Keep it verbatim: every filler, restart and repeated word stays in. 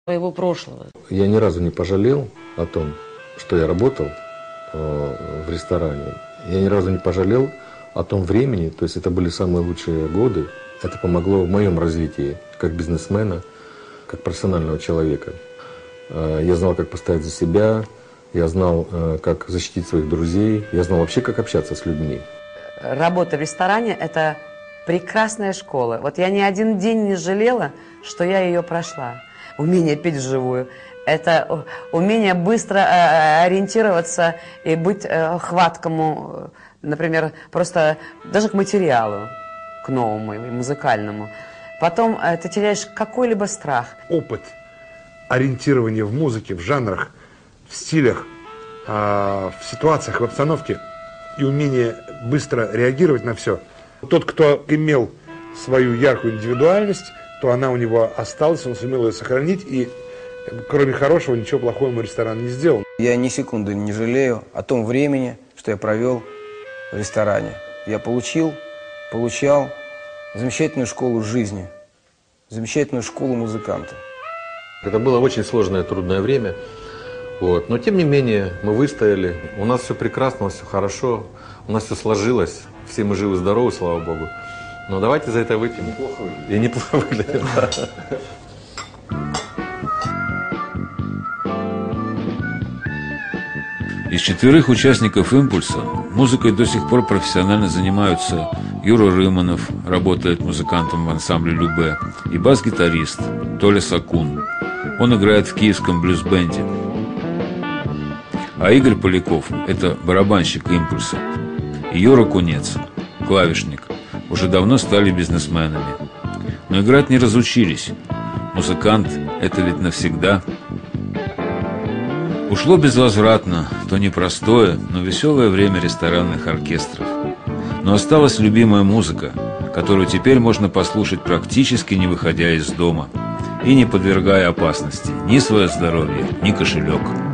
Своего прошлого. Я ни разу не пожалел о том, что я работал э, в ресторане. Я ни разу не пожалел о том времени, то есть это были самые лучшие годы. Это помогло в моем развитии как бизнесмена, как профессионального человека. Э, я знал, как постоять за себя, я знал, э, как защитить своих друзей, я знал вообще, как общаться с людьми. Работа в ресторане – это прекрасная школа. Вот я ни один день не жалела, что я ее прошла. Умение петь вживую – это умение быстро э, ориентироваться и быть э, хваткому, например, просто даже к материалу, к новому, музыкальному. Потом э, ты теряешь какой-либо страх. Опыт ориентирования в музыке, в жанрах, в стилях, э, в ситуациях, в обстановке и умение быстро реагировать на все. Тот, кто имел свою яркую индивидуальность, то она у него осталась, он сумел ее сохранить, и кроме хорошего ничего плохого ему ресторан не сделал. Я ни секунды не жалею о том времени, что я провел в ресторане. Я получил, получал замечательную школу жизни, замечательную школу музыканта. Это было очень сложное, трудное время, вот. Но тем не менее мы выстояли, у нас все прекрасно, у нас все хорошо, у нас все сложилось, все мы живы-здоровы, слава Богу. Но давайте за это выпьем. Неплохо выглядит. И неплохо выглядит, да. Из четверых участников «Импульса» музыкой до сих пор профессионально занимаются Юра Рыманов, работает музыкантом в ансамбле «Любэ», и бас-гитарист Толя Сакун. Он играет в киевском блюз-бенде. А Игорь Поляков – это барабанщик «Импульса». И Юра Кунец, клавишник, уже давно стали бизнесменами. Но играть не разучились. Музыкант – это ведь навсегда. Ушло безвозвратно то непростое, но веселое время ресторанных оркестров. Но осталась любимая музыка, которую теперь можно послушать практически не выходя из дома и не подвергая опасности ни свое здоровье, ни кошелек.